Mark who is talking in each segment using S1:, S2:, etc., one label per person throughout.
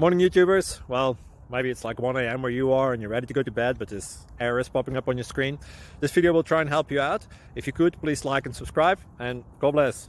S1: Morning YouTubers. Well, maybe it's like 1 a.m. where you are and you're ready to go to bed, but this error is popping up on your screen. This video will try and help you out. If you could, please like and subscribe, and God bless.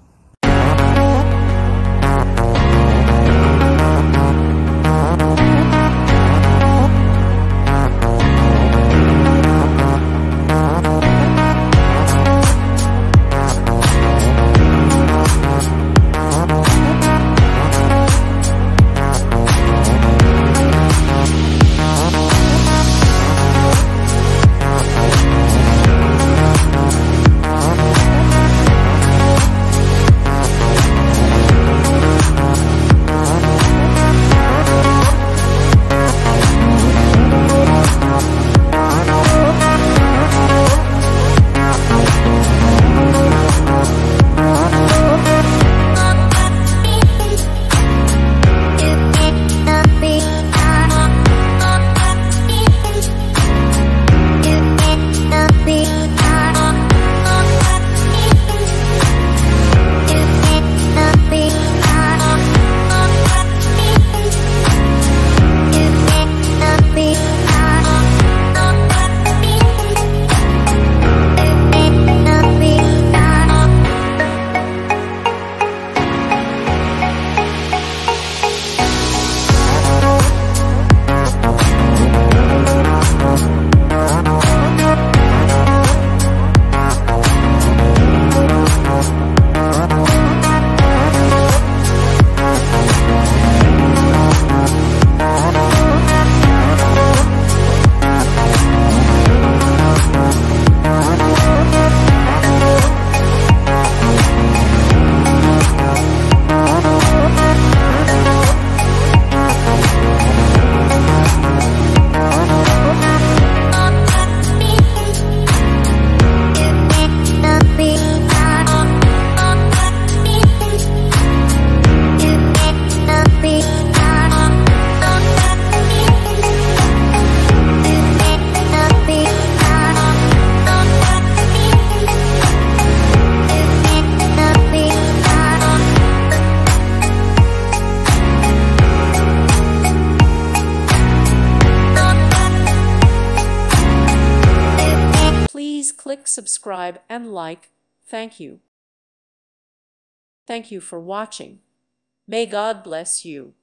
S2: Please click subscribe and like. Thank you. Thank you for watching. May God bless you.